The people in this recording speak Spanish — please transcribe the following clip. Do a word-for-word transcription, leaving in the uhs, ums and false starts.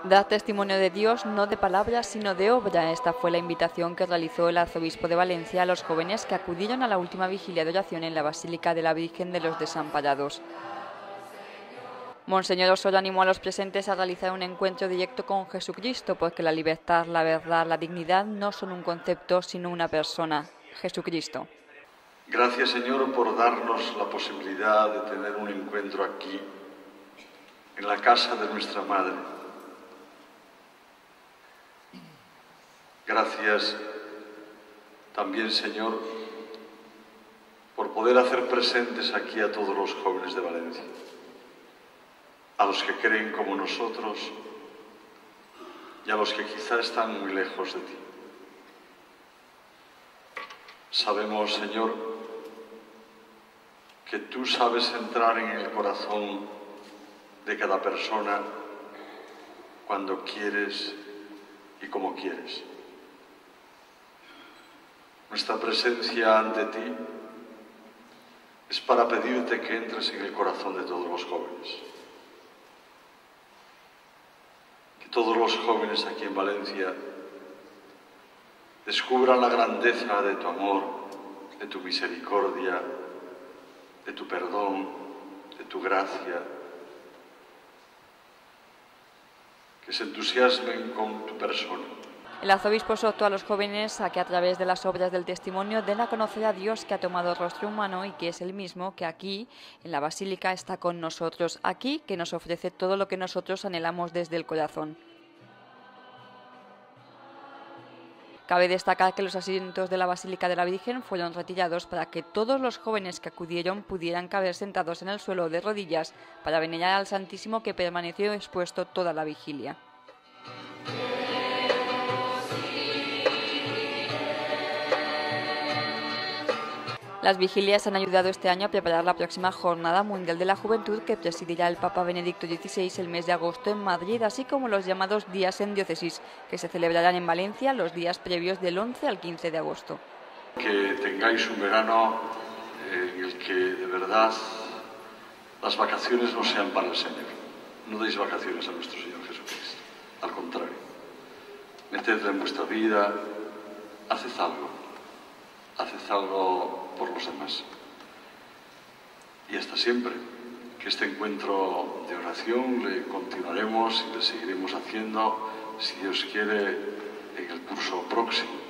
Dar testimonio de Dios no de palabras sino de obra. Esta fue la invitación que realizó el arzobispo de Valencia a los jóvenes que acudieron a la última vigilia de oración en la Basílica de la Virgen de los Desamparados. Monseñor Osorio animó a los presentes a realizar un encuentro directo con Jesucristo, porque la libertad, la verdad, la dignidad no son un concepto sino una persona, Jesucristo. Gracias, Señor, por darnos la posibilidad de tener un encuentro aquí, en la casa de nuestra Madre. Gracias también, Señor, por poder hacer presentes aquí a todos los jóvenes de Valencia, a los que creen como nosotros y a los que quizá están muy lejos de ti. Sabemos, Señor, que tú sabes entrar en el corazón de cada persona cuando quieres y como quieres. Nuestra presencia ante ti es para pedirte que entres en el corazón de todos los jóvenes. Que todos los jóvenes aquí en Valencia descubran la grandeza de tu amor, de tu misericordia, de tu perdón, de tu gracia. Que se entusiasmen con tu persona. El arzobispo exhortó a los jóvenes a que a través de las obras del testimonio den a conocer a Dios que ha tomado rostro humano y que es el mismo que aquí, en la Basílica, está con nosotros, aquí que nos ofrece todo lo que nosotros anhelamos desde el corazón. Cabe destacar que los asientos de la Basílica de la Virgen fueron retirados para que todos los jóvenes que acudieron pudieran caber sentados en el suelo de rodillas para venerar al Santísimo, que permaneció expuesto toda la vigilia. Las vigilias han ayudado este año a preparar la próxima Jornada Mundial de la Juventud que presidirá el Papa Benedicto dieciséis el mes de agosto en Madrid, así como los llamados días en diócesis, que se celebrarán en Valencia los días previos del once al quince de agosto. Que tengáis un verano en el que de verdad las vacaciones no sean para el Señor. No deis vacaciones a nuestro Señor Jesucristo. Al contrario, metedle en vuestra vida, haced algo, haced algo por los demás. Y hasta siempre, que este encuentro de oración le continuaremos y le seguiremos haciendo, si Dios quiere, en el curso próximo.